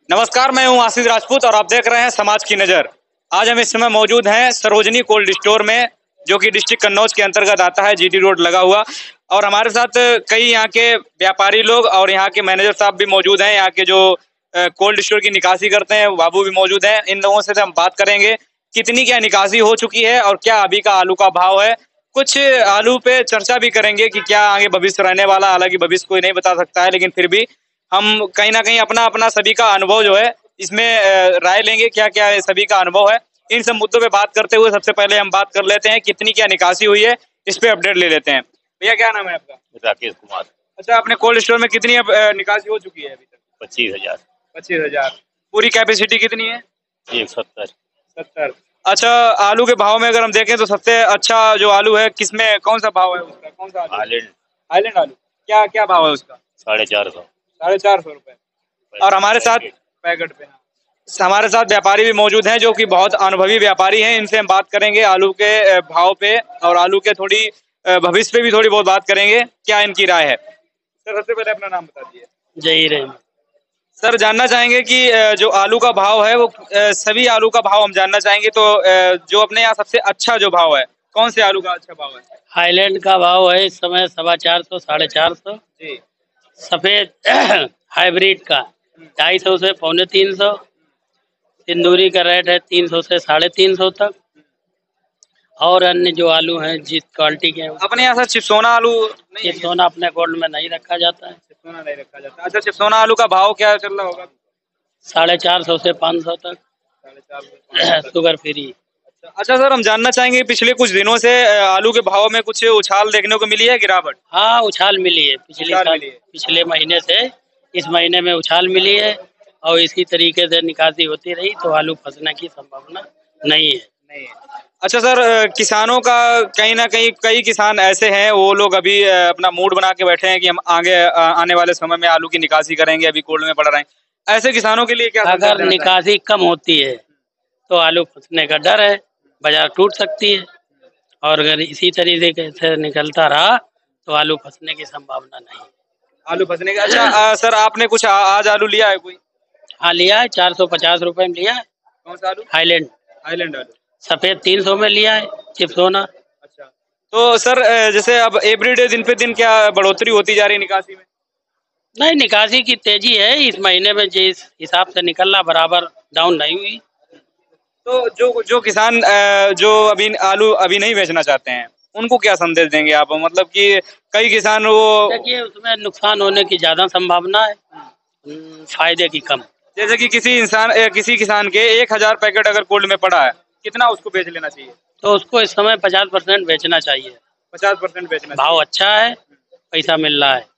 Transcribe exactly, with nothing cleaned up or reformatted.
नमस्कार, मैं हूं आशीष राजपूत और आप देख रहे हैं समाज की नज़र। आज हम इस समय मौजूद हैं सरोजनी कोल्ड स्टोर में, जो कि डिस्ट्रिक्ट कन्नौज के अंतर्गत आता है, जीटी रोड लगा हुआ। और हमारे साथ कई यहाँ के व्यापारी लोग और यहाँ के मैनेजर साहब भी मौजूद हैं। यहाँ के जो कोल्ड स्टोर की निकासी करते हैं बाबू भी मौजूद हैं। इन लोगों से हम बात करेंगे कितनी क्या निकासी हो चुकी है और क्या अभी का आलू का भाव है। कुछ आलू पे चर्चा भी करेंगे कि क्या आगे भविष्य रहने वाला। हालांकि भविष्य कोई नहीं बता सकता है, लेकिन फिर भी हम कहीं ना कहीं अपना अपना सभी का अनुभव जो है इसमें राय लेंगे, क्या क्या है सभी का अनुभव है। इन सब मुद्दों पे बात करते हुए सबसे पहले हम बात कर लेते हैं कितनी क्या निकासी हुई है, इस पे अपडेट ले लेते हैं। भैया क्या नाम है आपका? राकेश कुमार। अच्छा, अपने कोल्ड स्टोर में कितनी निकासी हो चुकी है अभी तक? पच्चीस हजार पच्चीस हजार पूरी कैपेसिटी कितनी है? एक सत्तर सत्तर। अच्छा, आलू के भाव में अगर हम देखें तो सबसे अच्छा जो आलू है किसमें, कौन सा भाव है उसका? कौन सा आलू? हाईलैंड। हाईलैंड आलू क्या क्या भाव है उसका? साढ़े चार सौ साढ़े चार सौ रुपए। और हमारे साथ पैकेट पे हमारे साथ व्यापारी भी मौजूद हैं जो कि बहुत अनुभवी व्यापारी हैं। इनसे हम बात करेंगे आलू के भाव पे और आलू के थोड़ी भविष्य पे भी थोड़ी बहुत बात करेंगे, क्या इनकी राय है। सर, सबसे पहले अपना नाम बता दीजिए। जय रहीम। सर, जानना चाहेंगे कि जो आलू का भाव है वो सभी आलू का भाव हम जानना चाहेंगे, तो जो अपने यहाँ सबसे अच्छा जो भाव है कौन से आलू का अच्छा भाव है? हाईलैंड का भाव है इस समय सवा चार सौ साढ़े चार सौ जी। सफेद हाइब्रिड का ढाई सौ से पौने तीन सौ, सिंदूरी का रेट है तीन सौ से साढ़े तीन सौ तक। और अन्य जो आलू हैं जिस क्वालिटी के हैं। अपने यहाँ सर चिप्सोना आलू नहीं? चिप्सोना अपने गोल्ड में नहीं रखा जाता है। चिप्सोना नहीं रखा जाता। अच्छा, चिप्सोना आलू का भाव क्या चल रहा होगा? साढ़े चार सौ से पाँच सौ तक। साढ़े चार सौ शुगर फ्री। अच्छा सर, हम जानना चाहेंगे पिछले कुछ दिनों से आलू के भाव में कुछ उछाल देखने को मिली है, गिरावट? हाँ, उछाल मिली है पिछले साल, पिछले महीने से इस महीने में उछाल मिली है और इसी तरीके से निकासी होती रही तो आलू फंसने की संभावना नहीं है। नहीं है। अच्छा सर, किसानों का कहीं ना कहीं कई किसान ऐसे हैं वो लोग अभी अपना मूड बना के बैठे हैं कि हम आगे आने वाले समय में आलू की निकासी करेंगे, अभी कोल्ड में पड़ रहे हैं। ऐसे किसानों के लिए क्या? अगर निकासी कम होती है तो आलू फंसने का डर है, बाजार टूट सकती है। और अगर इसी तरीके से निकलता रहा तो आलू फंसने की संभावना नहीं। आलू फंसने का। अच्छा आ, सर, आपने कुछ आ, आज आलू लिया है कोई? हाँ, लिया है, चार सौ पचास रुपए में लिया है। कौन सा आलू? हाईलैंड। हाईलैंड आलू सफेद तीन सौ में लिया है, चिप्सोना। अच्छा, तो सर जैसे अब एवरीडे दिन पे दिन क्या बढ़ोतरी होती जा रही है निकासी में? नहीं, निकासी की तेजी है इस महीने में, जिस हिसाब से निकलना बराबर डाउन नहीं हुई। तो जो जो किसान जो अभी आलू अभी नहीं बेचना चाहते हैं उनको क्या संदेश देंगे आप? मतलब कि कई किसान वो देखिए उसमें नुकसान होने की ज्यादा संभावना है, फायदे की कम। जैसे कि किसी इंसान किसी किसान के एक हजार पैकेट अगर कोल्ड में पड़ा है, कितना उसको बेच लेना चाहिए? तो उसको इस समय पचास परसेंट बेचना चाहिए। पचास परसेंट बेचना। भाव अच्छा है, पैसा मिल रहा है।